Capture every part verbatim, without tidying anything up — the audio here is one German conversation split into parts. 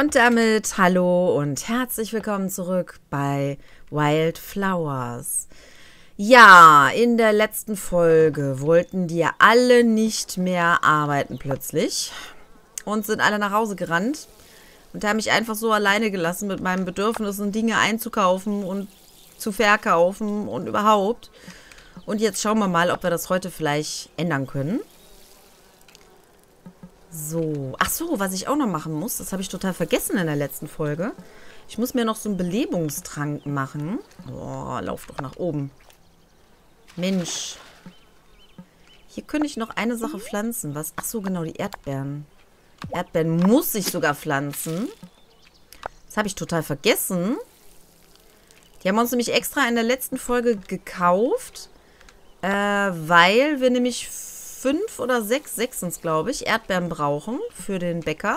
Und damit hallo und herzlich willkommen zurück bei Wildflowers. Ja, in der letzten Folge wollten die ja alle nicht mehr arbeiten plötzlich und sind alle nach Hause gerannt und haben mich einfach so alleine gelassen mit meinem Bedürfnis, Dinge einzukaufen und zu verkaufen und überhaupt. Und jetzt schauen wir mal, ob wir das heute vielleicht ändern können. So, ach so, was ich auch noch machen muss, das habe ich total vergessen in der letzten Folge. Ich muss mir noch so einen Belebungstrank machen. Oh, lauf doch nach oben. Mensch. Hier könnte ich noch eine Sache pflanzen. Was? Ach so, genau, die Erdbeeren. Erdbeeren muss ich sogar pflanzen. Das habe ich total vergessen. Die haben wir uns nämlich extra in der letzten Folge gekauft, äh, weil wir nämlich fünf oder sechs, sechstens glaube ich, Erdbeeren brauchen für den Bäcker.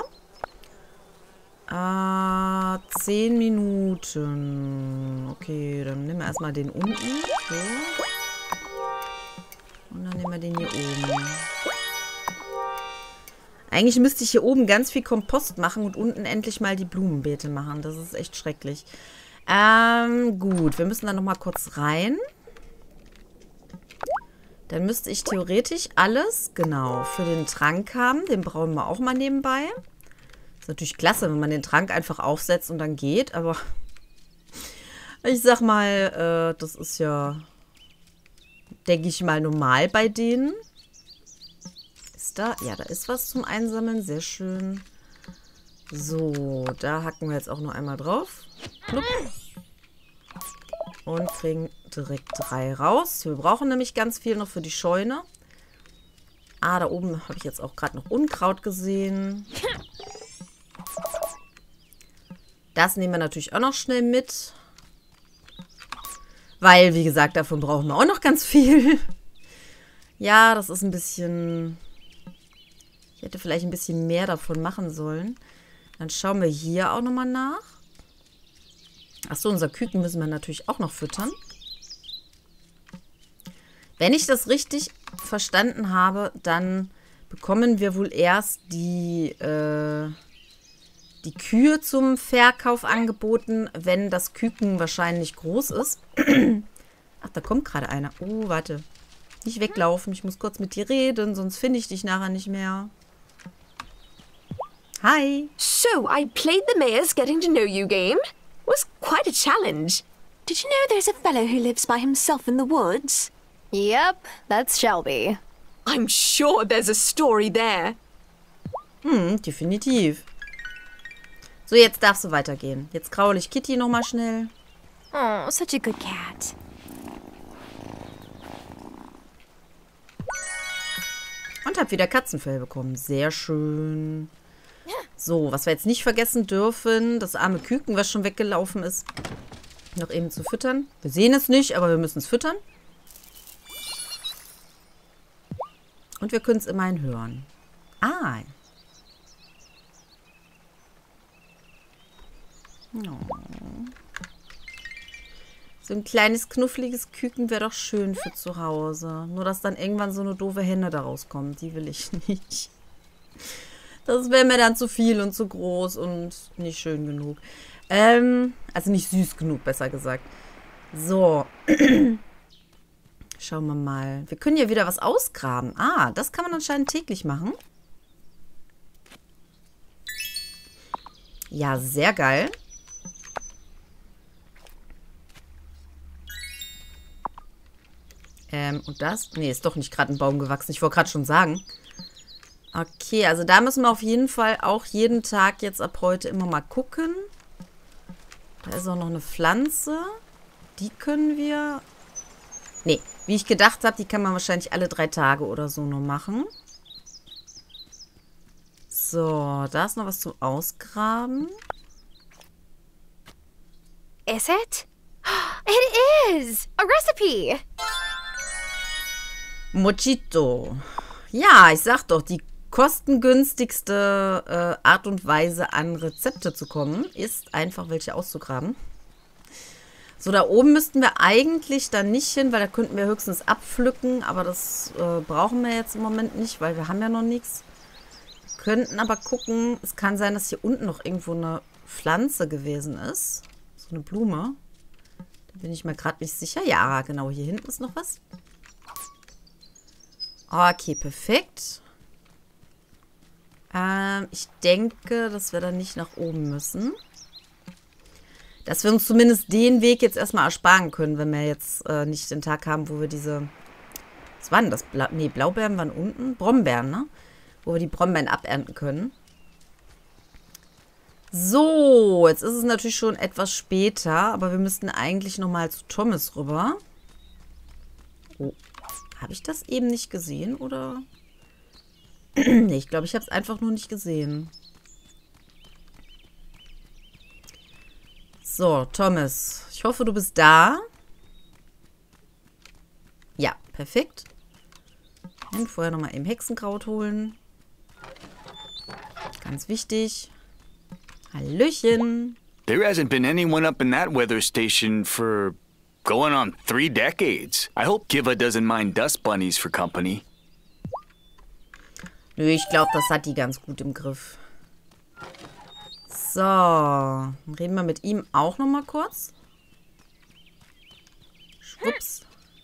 Äh, zehn Minuten. Okay, dann nehmen wir erstmal den unten. So. Und dann nehmen wir den hier oben. Eigentlich müsste ich hier oben ganz viel Kompost machen und unten endlich mal die Blumenbeete machen. Das ist echt schrecklich. Ähm, gut, wir müssen dann nochmal kurz rein. Dann müsste ich theoretisch alles, genau, für den Trank haben. Den brauchen wir auch mal nebenbei. Ist natürlich klasse, wenn man den Trank einfach aufsetzt und dann geht. Aber ich sag mal, äh, das ist ja, denke ich mal, normal bei denen. Ist da? Ja, da ist was zum Einsammeln. Sehr schön. So, da hacken wir jetzt auch noch einmal drauf. Plupp. Und kriegen direkt drei raus. Wir brauchen nämlich ganz viel noch für die Scheune. Ah, da oben habe ich jetzt auch gerade noch Unkraut gesehen. Das nehmen wir natürlich auch noch schnell mit. Weil, wie gesagt, davon brauchen wir auch noch ganz viel. Ja, das ist ein bisschen... Ich hätte vielleicht ein bisschen mehr davon machen sollen. Dann schauen wir hier auch nochmal nach. Achso, unser Küken müssen wir natürlich auch noch füttern. Wenn ich das richtig verstanden habe, dann bekommen wir wohl erst die, äh, die Kühe zum Verkauf angeboten, wenn das Küken wahrscheinlich groß ist. Ach, da kommt gerade einer. Oh, warte. Nicht weglaufen, ich muss kurz mit dir reden, sonst finde ich dich nachher nicht mehr. Hi. So, I played the mayor's getting to know you game. Was quite a challenge. Did you know there's a fellow who lives by himself in the woods? Yep, that's Shelby. I'm sure there's a story there. Hm, definitiv. So, jetzt darfst du weitergehen. Jetzt kraule ich Kitty nochmal schnell. Oh, such a good cat. Und hab wieder Katzenfell bekommen. Sehr schön. So, was wir jetzt nicht vergessen dürfen, das arme Küken, was schon weggelaufen ist, noch eben zu füttern. Wir sehen es nicht, aber wir müssen es füttern. Und wir können es immerhin hören. Ah. Oh. So ein kleines, knuffliges Küken wäre doch schön für zu Hause. Nur, dass dann irgendwann so eine doofe Henne da rauskommt. Die will ich nicht. Das wäre mir dann zu viel und zu groß und nicht schön genug. Ähm, also nicht süß genug, besser gesagt. So. Schauen wir mal. Wir können hier wieder was ausgraben. Ah, das kann man anscheinend täglich machen. Ja, sehr geil. Ähm, und das? Nee, ist doch nicht gerade ein Baum gewachsen. Ich wollte gerade schon sagen. Okay, also da müssen wir auf jeden Fall auch jeden Tag jetzt ab heute immer mal gucken. Da ist auch noch eine Pflanze. Die können wir... Nee, wie ich gedacht habe, die kann man wahrscheinlich alle drei Tage oder so nur machen. So, da ist noch was zum Ausgraben. Is it? It is! A recipe! Mojito. Ja, ich sag doch, die kostengünstigste äh, Art und Weise, an Rezepte zu kommen, ist einfach welche auszugraben. So, da oben müssten wir eigentlich dann nicht hin, weil da könnten wir höchstens abpflücken, aber das äh, brauchen wir jetzt im Moment nicht, weil wir haben ja noch nichts. Könnten aber gucken, es kann sein, dass hier unten noch irgendwo eine Pflanze gewesen ist. So eine Blume. Da bin ich mir gerade nicht sicher. Ja, genau, hier hinten ist noch was. Okay, perfekt. Ähm, ich denke, dass wir dann nicht nach oben müssen. Dass wir uns zumindest den Weg jetzt erstmal ersparen können, wenn wir jetzt äh, nicht den Tag haben, wo wir diese... Was waren das? Bla nee, Blaubeeren waren unten. Brombeeren, ne? Wo wir die Brombeeren abernten können. So, jetzt ist es natürlich schon etwas später, aber wir müssten eigentlich nochmal zu Thomas rüber. Oh, habe ich das eben nicht gesehen, oder? Nee, ich glaube, ich habe es einfach nur nicht gesehen. So, Thomas, ich hoffe, du bist da. Ja, perfekt. Und vorher nochmal eben Hexenkraut holen. Ganz wichtig. Hallöchen. There hasn't been anyone up in that weather station for going on three decades. I hope Kiva doesn't mind dust bunnies for company. Nö, ich glaube, das hat die ganz gut im Griff. So, dann reden wir mit ihm auch nochmal kurz. Schwupps.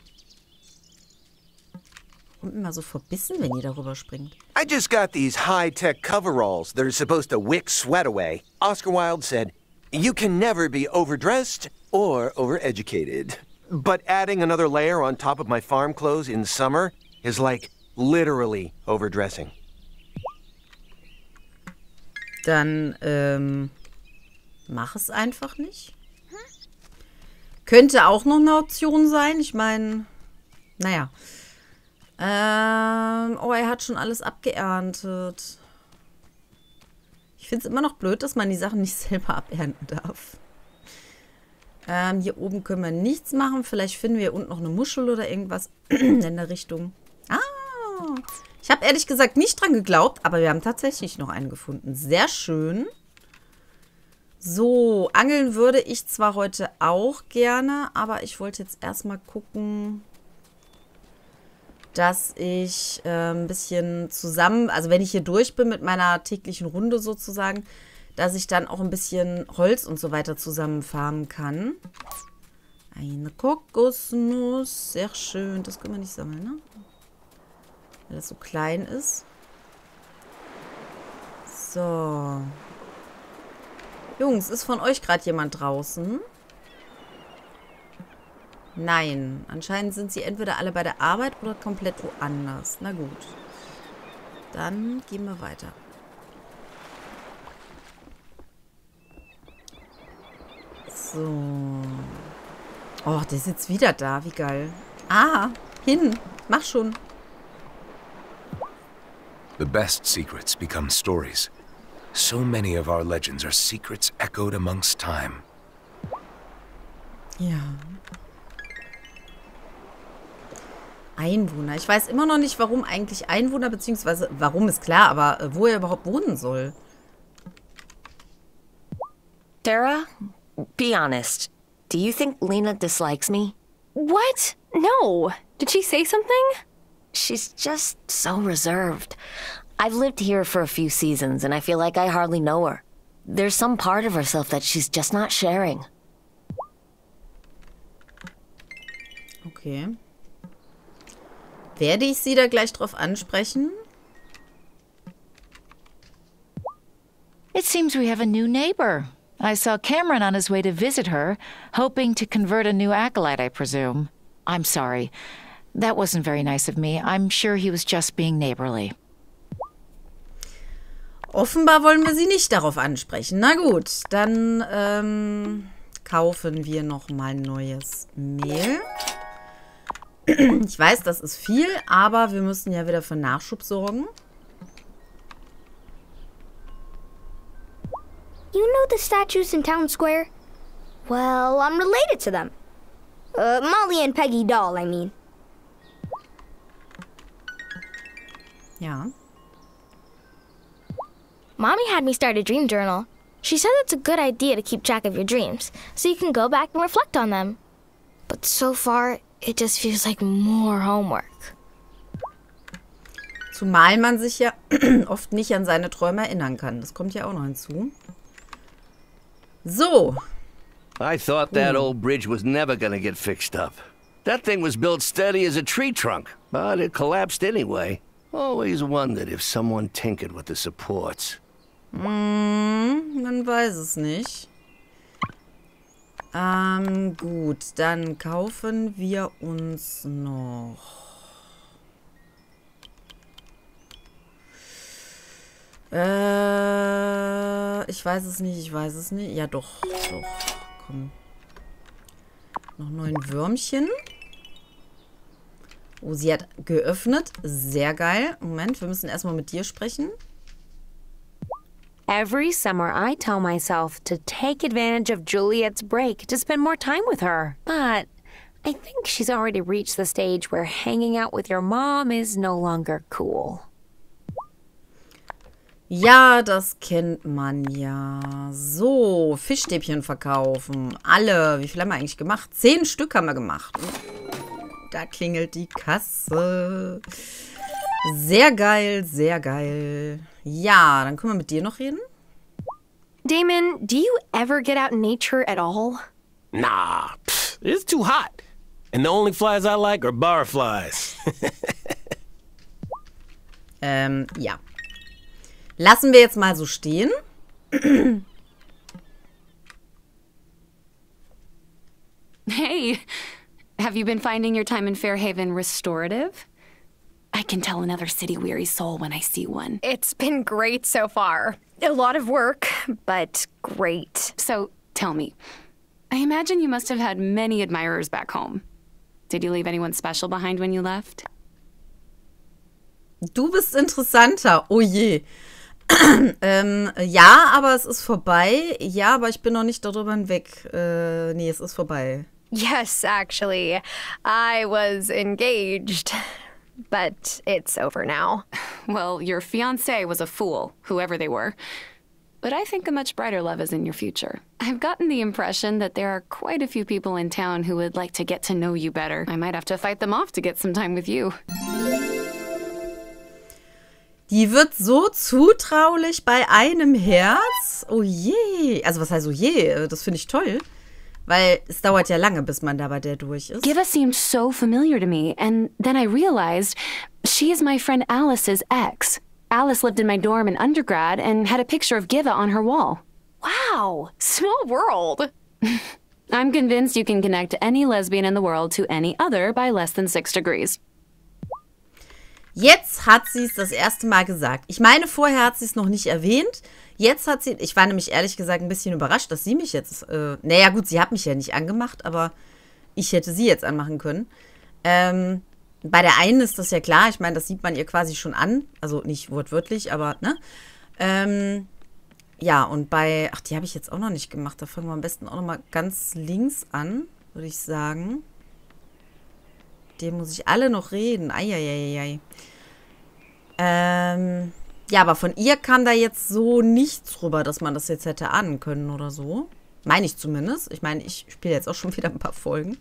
Und immer so verbissen, wenn ihr darüber springt. I just got these high-tech coveralls that are supposed to wick sweat away. Oscar Wilde said, you can never be overdressed or overeducated. But adding another layer on top of my farm clothes in summer is like literally overdressing. Dann, ähm, mach es einfach nicht. Könnte auch noch eine Option sein. Ich meine, naja. Ähm, oh, er hat schon alles abgeerntet. Ich finde es immer noch blöd, dass man die Sachen nicht selber abernten darf. Ähm, hier oben können wir nichts machen. Vielleicht finden wir hier unten noch eine Muschel oder irgendwas in der Richtung. Ah, ich habe ehrlich gesagt nicht dran geglaubt, aber wir haben tatsächlich noch einen gefunden. Sehr schön. So, angeln würde ich zwar heute auch gerne, aber ich wollte jetzt erstmal gucken, dass ich äh, ein bisschen zusammen, also wenn ich hier durch bin mit meiner täglichen Runde sozusagen, dass ich dann auch ein bisschen Holz und so weiter zusammenfarmen kann. Eine Kokosnuss, sehr schön. Das können wir nicht sammeln, ne? Weil das so klein ist. So. Jungs, ist von euch gerade jemand draußen? Nein, anscheinend sind sie entweder alle bei der Arbeit oder komplett woanders. Na gut. Dann gehen wir weiter. So. Oh, der sitzt wieder da. Wie geil. Ah, hin. Mach schon. The best secrets become stories. So many of our legends are secrets echoed amongst time. Ja. Einwohner. Ich weiß immer noch nicht, warum eigentlich Einwohner, beziehungsweise warum ist klar, aber äh, wo er überhaupt wohnen soll. Sarah, be honest. Do you think Lena dislikes me? What? No. Did she say something? She's just so reserved. I've lived here for a few seasons, and I feel like I hardly know her. There's some part of herself that she's just not sharing. Okay. Werde ich sie da gleich drauf ansprechen? It seems we have a new neighbor. I saw Cameron on his way to visit her, hoping to convert a new acolyte, I presume. I'm sorry. That wasn't very nice of me. I'm sure he was just being neighborly. Offenbar wollen wir sie nicht darauf ansprechen. Na gut, dann ähm, kaufen wir nochmal neues Mehl. Ich weiß, das ist viel, aber wir müssen ja wieder für Nachschub sorgen. You know the statues in Town Square? Well, I'm related to them. Uh, Molly and Peggy Doll, I mean. Ja. Mommy had me start a dream journal. She said it's a good idea to keep track of your dreams, so you can go back and reflect on them. But so far, it just feels like more homework. Zumal man sich ja oft nicht an seine Träume erinnern kann. Das kommt ja auch noch hinzu. So. I thought that old bridge was never gonna get fixed up. That thing was built steady as a tree trunk, but it collapsed anyway. Always wondered if someone tinkered with the supports. Hm, man weiß es nicht. Ähm, gut, dann kaufen wir uns noch... Äh, ich weiß es nicht, ich weiß es nicht. Ja, doch, doch, komm. Noch neun Würmchen. Oh, sie hat geöffnet. Sehr geil. Moment, wir müssen erstmal mit dir sprechen. Every summer I tell myself to take advantage of Juliet's break to spend more time with her. But I think she's already reached the stage where hanging out with your mom is no longer cool. Ja, das kennt man ja. So, Fischstäbchen verkaufen. Alle. Wie viel haben wir eigentlich gemacht? Zehn Stück haben wir gemacht. Da klingelt die Kasse. Sehr geil, sehr geil. Ja, dann können wir mit dir noch reden. Damon, do you ever get out in nature at all? Nah, pff, it's too hot. And the only flies I like are barflies. ähm, ja. Lassen wir jetzt mal so stehen. Hey, have you been finding your time in Fairhaven restorative? I can tell another city-weary soul when I see one. It's been great so far. A lot of work, but great. So, tell me, I imagine you must have had many admirers back home. Did you leave anyone special behind when you left? Du bist interessanter. Oh je. ähm, ja, aber es ist vorbei. Ja, aber ich bin noch nicht darüber hinweg. Äh, nee, es ist vorbei. Yes, actually. I was engaged. But it's over now. Well, your fiancé was a fool, whoever they were. But I think a much brighter love is in your future. I've gotten the impression that there are quite a few people in town who would like to get to know you better. I might have to fight them off to get some time with you. Die wird so zutraulich bei einem Herz. Oh je. Also was heißt oh je? Das finde ich toll. Weil es dauert ja lange, bis man da bei der durch ist. Giva seemed so familiar to me, and then I realized she is my friend Alice's ex. Alice lived in my dorm in undergrad and had a picture of Giva on her wall. Wow, small world. I'm convinced you can connect any lesbian in the world to any other by less than six degrees. Jetzt hat sie es das erste Mal gesagt. Ich meine, vorher hat sie es noch nicht erwähnt. Jetzt hat sie, ich war nämlich ehrlich gesagt ein bisschen überrascht, dass sie mich jetzt, äh, naja gut, sie hat mich ja nicht angemacht, aber ich hätte sie jetzt anmachen können. Ähm, bei der einen ist das ja klar, ich meine, das sieht man ihr quasi schon an, also nicht wortwörtlich, aber, ne? Ähm, ja, und bei, ach, die habe ich jetzt auch noch nicht gemacht, da fangen wir am besten auch noch mal ganz links an, würde ich sagen. Dem muss ich alle noch reden, eieieiei. Ähm... Ja, aber von ihr kam da jetzt so nichts rüber, dass man das jetzt hätte ahnen können oder so. Meine ich zumindest. Ich meine, ich spiele jetzt auch schon wieder ein paar Folgen.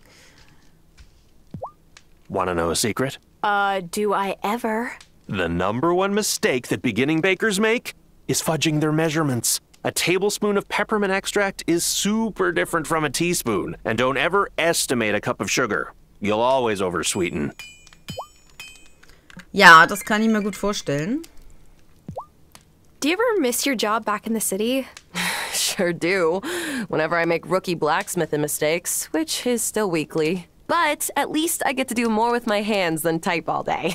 Wanna know a secret? Uh, do I ever? The number one mistake that beginning bakers make is fudging their measurements. A tablespoon of peppermint extract is super different from a teaspoon. And don't ever estimate a cup of sugar. You'll always oversweeten. Ja, das kann ich mir gut vorstellen. Do you ever miss your job back in the city? Sure do. Whenever I make rookie blacksmithing mistakes, which is still weekly. But at least I get to do more with my hands than type all day.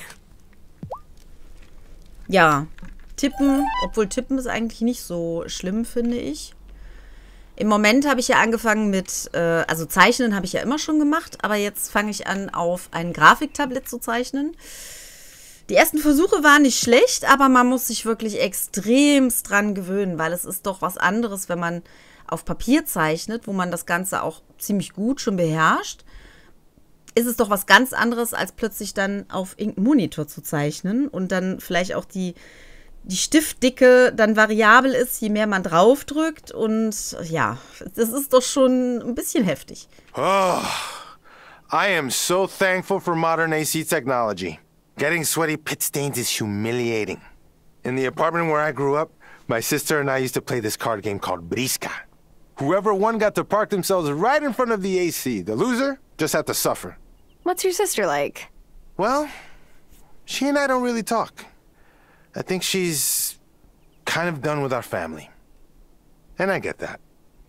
Ja, tippen, obwohl tippen ist eigentlich nicht so schlimm, finde ich. Im Moment habe ich ja angefangen mit, äh, also zeichnen habe ich ja immer schon gemacht, aber jetzt fange ich an, auf ein Grafiktablett zu zeichnen. Die ersten Versuche waren nicht schlecht, aber man muss sich wirklich extremst dran gewöhnen, weil es ist doch was anderes, wenn man auf Papier zeichnet, wo man das Ganze auch ziemlich gut schon beherrscht. Ist es doch was ganz anderes, als plötzlich dann auf irgendeinem Monitor zu zeichnen und dann vielleicht auch die, die Stiftdicke dann variabel ist, je mehr man draufdrückt. Und ja, das ist doch schon ein bisschen heftig. Oh, I am so thankful for modern A C technology. Getting sweaty pit stains is humiliating. In the apartment where I grew up, my sister and I used to play this card game called Brisca. Whoever won got to park themselves right in front of the A C. The loser just had to suffer. What's your sister like? Well, she and I don't really talk. I think she's kind of done with our family. And I get that.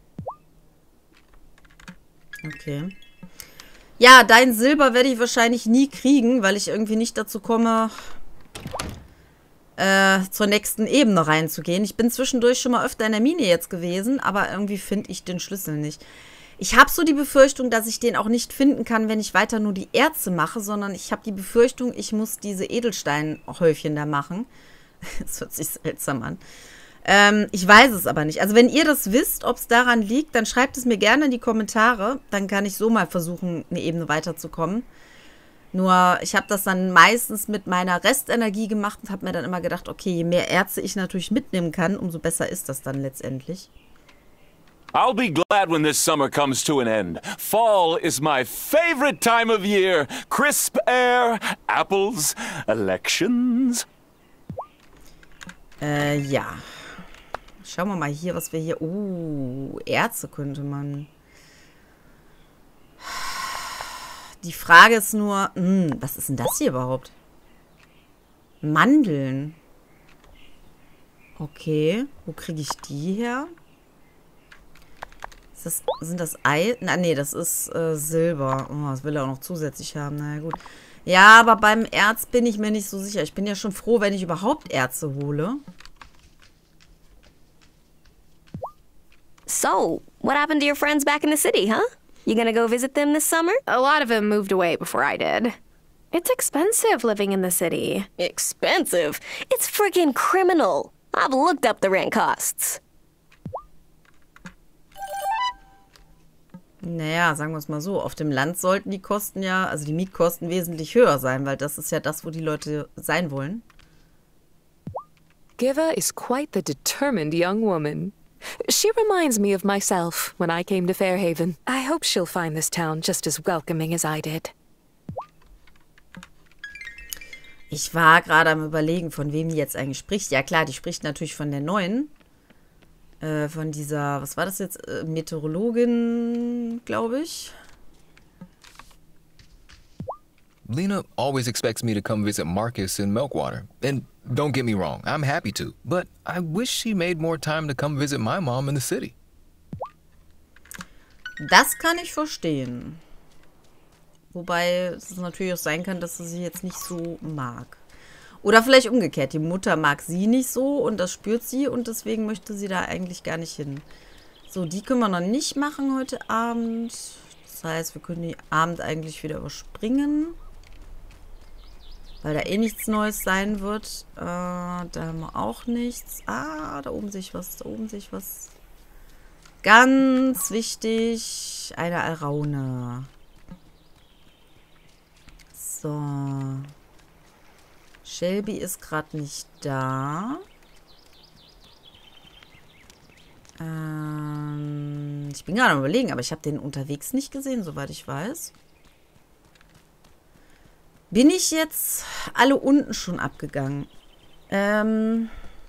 Okay. Ja, dein Silber werde ich wahrscheinlich nie kriegen, weil ich irgendwie nicht dazu komme, äh, zur nächsten Ebene reinzugehen. Ich bin zwischendurch schon mal öfter in der Mine jetzt gewesen, aber irgendwie finde ich den Schlüssel nicht. Ich habe so die Befürchtung, dass ich den auch nicht finden kann, wenn ich weiter nur die Erze mache, sondern ich habe die Befürchtung, ich muss diese Edelsteinhäufchen da machen. Das hört sich seltsam an. Ähm, ich weiß es aber nicht. Also wenn ihr das wisst, ob es daran liegt, dann schreibt es mir gerne in die Kommentare. Dann kann ich so mal versuchen, eine Ebene weiterzukommen. Nur, ich habe das dann meistens mit meiner Restenergie gemacht und habe mir dann immer gedacht, okay, je mehr Erze ich natürlich mitnehmen kann, umso besser ist das dann letztendlich. I'll be glad when this summer comes to an end. Fall is my favorite time of year. Crisp air, apples, elections. Äh, ja. Schauen wir mal hier, was wir hier... Oh, Erze könnte man... Die Frage ist nur... Mh, was ist denn das hier überhaupt? Mandeln. Okay. Wo kriege ich die her? Ist das, sind das Ei... Na, nee, das ist äh, Silber. Oh, das will er auch noch zusätzlich haben. Na ja, gut. Ja, aber beim Erz bin ich mir nicht so sicher. Ich bin ja schon froh, wenn ich überhaupt Erze hole. So, what happened to your friends back in the city, huh? You gonna go visit them this summer? A lot of them moved away before I did. It's expensive living in the city. Expensive? It's friggin' criminal. I've looked up the rent costs. Naja, sagen wir es mal so. Auf dem Land sollten die Kosten ja, also die Mietkosten wesentlich höher sein, weil das ist ja das, wo die Leute sein wollen. Giva is quite the determined young woman. She reminds me of myself when I came to Fairhaven. I hope she'll find this town just as welcoming as I did. Ich war gerade am Überlegen, von wem die jetzt eigentlich spricht. Ja klar, die spricht natürlich von der Neuen. Äh, von dieser, was war das jetzt? Äh, Meteorologin, glaube ich. Lena always expects me to come visit Marcus in Milkwater. And don't get me wrong, I'm happy to. But I wish she made more time to come visit my mom in the city. Das kann ich verstehen. Wobei es natürlich auch sein kann, dass sie sie jetzt nicht so mag. Oder vielleicht umgekehrt. Die Mutter mag sie nicht so und das spürt sie und deswegen möchte sie da eigentlich gar nicht hin. So, die können wir noch nicht machen heute Abend. Das heißt, wir können die Abend eigentlich wieder überspringen. Weil da eh nichts Neues sein wird. Äh, da haben wir auch nichts. Ah, da oben sehe ich was. Da oben sehe ich was. Ganz wichtig. Eine Alraune. So. Shelby ist gerade nicht da. Ähm, ich bin gerade am Überlegen, aber ich habe den unterwegs nicht gesehen, soweit ich weiß. Bin ich jetzt alle unten schon abgegangen? Ähm,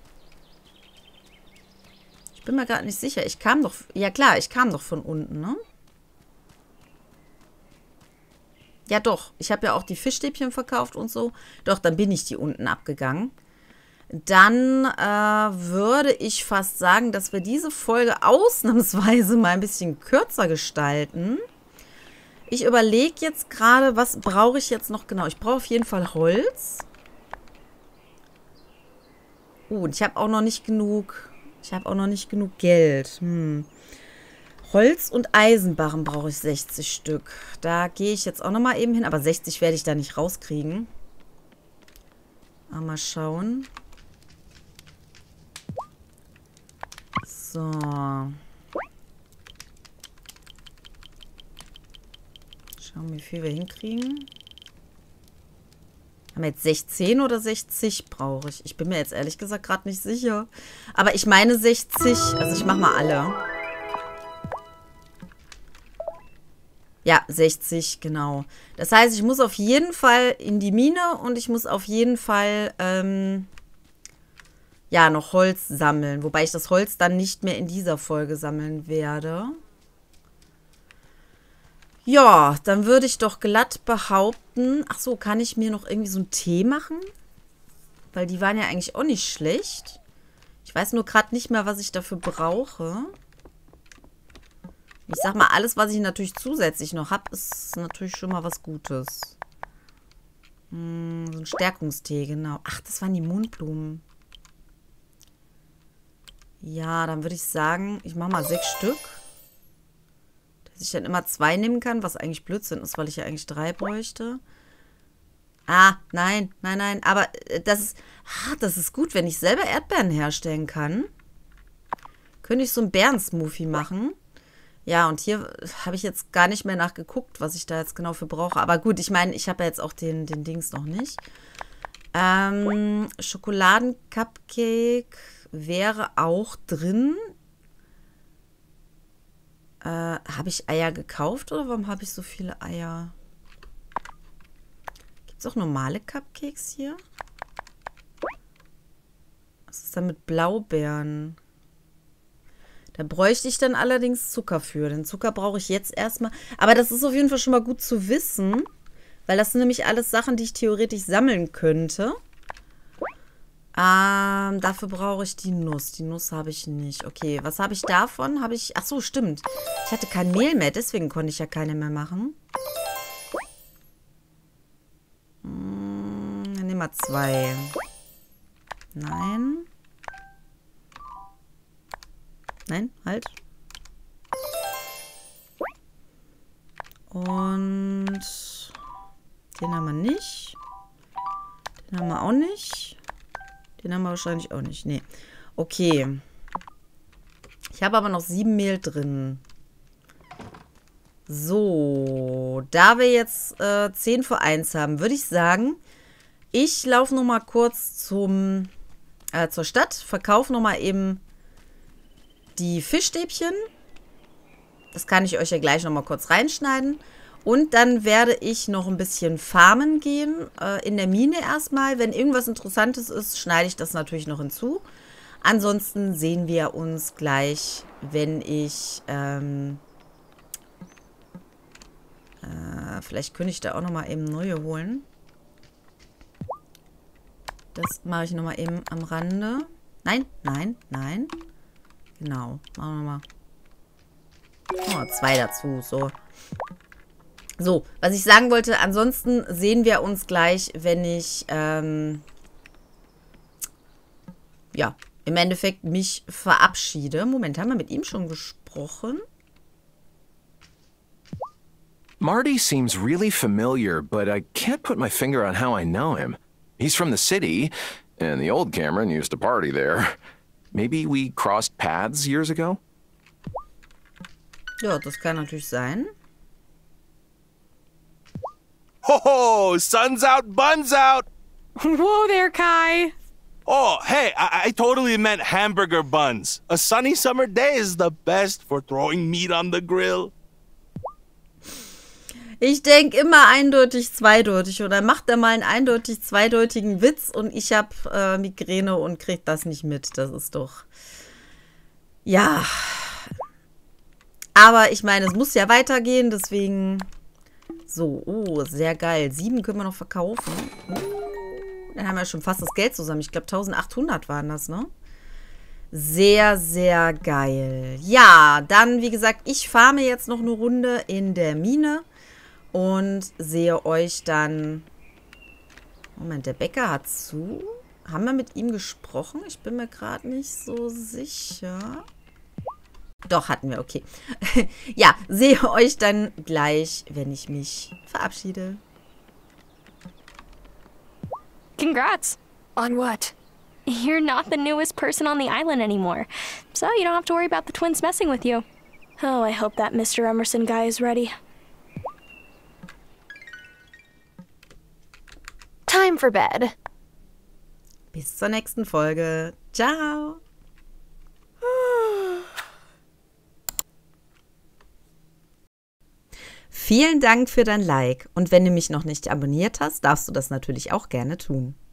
ich bin mir gerade nicht sicher. Ich kam doch... Ja klar, ich kam doch von unten, ne? Ja doch, ich habe ja auch die Fischstäbchen verkauft und so. Doch, dann bin ich die unten abgegangen. Dann äh, würde ich fast sagen, dass wir diese Folge ausnahmsweise mal ein bisschen kürzer gestalten. Ich überlege jetzt gerade, was brauche ich jetzt noch genau. Ich brauche auf jeden Fall Holz. Oh, und ich habe auch noch nicht genug... Ich habe auch noch nicht genug Geld. Hm. Holz und Eisenbarren brauche ich sechzig Stück. Da gehe ich jetzt auch noch mal eben hin. Aber sechzig werde ich da nicht rauskriegen. Mal schauen. So. Schauen, wie viel wir hinkriegen. Haben wir jetzt sechzehn oder sechzig brauche ich? Ich bin mir jetzt ehrlich gesagt gerade nicht sicher. Aber ich meine sechzig. Also ich mache mal alle. Ja, sechzig, genau. Das heißt, ich muss auf jeden Fall in die Mine und ich muss auf jeden Fall, ähm, ja, noch Holz sammeln. Wobei ich das Holz dann nicht mehr in dieser Folge sammeln werde. Ja, dann würde ich doch glatt behaupten, ach so, kann ich mir noch irgendwie so einen Tee machen? Weil die waren ja eigentlich auch nicht schlecht. Ich weiß nur gerade nicht mehr, was ich dafür brauche. Ich sag mal, alles, was ich natürlich zusätzlich noch habe, ist natürlich schon mal was Gutes. Hm, so ein Stärkungstee, genau. Ach, das waren die Mondblumen. Ja, dann würde ich sagen, ich mache mal sechs Stück. Dass ich dann immer zwei nehmen kann, was eigentlich Blödsinn ist, weil ich ja eigentlich drei bräuchte. Ah, nein, nein, nein. Aber das ist, ah, das ist gut, wenn ich selber Erdbeeren herstellen kann. Könnte ich so einen Beeren-Smoothie machen. Ja, und hier habe ich jetzt gar nicht mehr nachgeguckt, was ich da jetzt genau für brauche. Aber gut, ich meine, ich habe ja jetzt auch den, den Dings noch nicht. Ähm, Schokoladen-Cupcake wäre auch drin. Äh, habe ich Eier gekauft oder warum habe ich so viele Eier? Gibt es auch normale Cupcakes hier? Was ist denn mit Blaubeeren? Da bräuchte ich dann allerdings Zucker für. Den Zucker brauche ich jetzt erstmal. Aber das ist auf jeden Fall schon mal gut zu wissen. Weil das sind nämlich alles Sachen, die ich theoretisch sammeln könnte. Ähm, dafür brauche ich die Nuss. Die Nuss habe ich nicht. Okay, was habe ich davon? Habe ich... Ach so, stimmt. Ich hatte kein Mehl mehr, deswegen konnte ich ja keine mehr machen. Hm, dann nehmen wir zwei. Nein. Nein, halt. Und den haben wir nicht. Den haben wir auch nicht. Den haben wir wahrscheinlich auch nicht. Nee. Okay. Ich habe aber noch sieben Mehl drin. So. Da wir jetzt äh, zehn vor eins haben, würde ich sagen, ich laufe noch mal kurz zum, äh, zur Stadt, verkaufe noch mal eben die Fischstäbchen. Das kann ich euch ja gleich noch mal kurz reinschneiden. Und dann werde ich noch ein bisschen farmen gehen. Äh, in der Mine erstmal. Wenn irgendwas Interessantes ist, schneide ich das natürlich noch hinzu. Ansonsten sehen wir uns gleich, wenn ich... Ähm, äh, vielleicht könnte ich da auch noch mal eben neue holen. Das mache ich noch mal eben am Rande. Nein, nein, nein. Genau, machen wir mal. Oh, zwei dazu, so. So, was ich sagen wollte, ansonsten sehen wir uns gleich, wenn ich, ähm, ja, im Endeffekt mich verabschiede. Moment, haben wir mit ihm schon gesprochen? Marty seems really familiar, but I can't put my finger on how I know him. He's from the city, and the old Cameron used to party there. Maybe we crossed paths years ago? Ja, das kann natürlich sein. Ho ho! Sun's out, buns out! Whoa there, Kai! Oh, hey, I, I totally meant hamburger buns. A sunny summer day is the best for throwing meat on the grill. Ich denke immer eindeutig zweideutig oder macht er mal einen eindeutig zweideutigen Witz und ich habe äh, Migräne und kriege das nicht mit. Das ist doch... Ja. Aber ich meine, es muss ja weitergehen, deswegen... So, oh, sehr geil. Sieben können wir noch verkaufen. Uh, dann haben wir schon fast das Geld zusammen. Ich glaube, eintausendachthundert waren das, ne? Sehr, sehr geil. Ja, dann, wie gesagt, ich farme jetzt noch eine Runde in der Mine. Und sehe euch dann... Moment, der Bäcker hat zu. Haben wir mit ihm gesprochen? Ich bin mir gerade nicht so sicher. Doch, hatten wir, okay. Ja, sehe euch dann gleich, wenn ich mich verabschiede. Congrats. On what? You're not the newest person on the island anymore, so you don't have to worry about the twins messing with you. Oh, I hope that Mister Emerson guy is ready. Time for bed. Bis zur nächsten Folge. Ciao. Vielen Dank für dein Like und wenn du mich noch nicht abonniert hast, darfst du das natürlich auch gerne tun.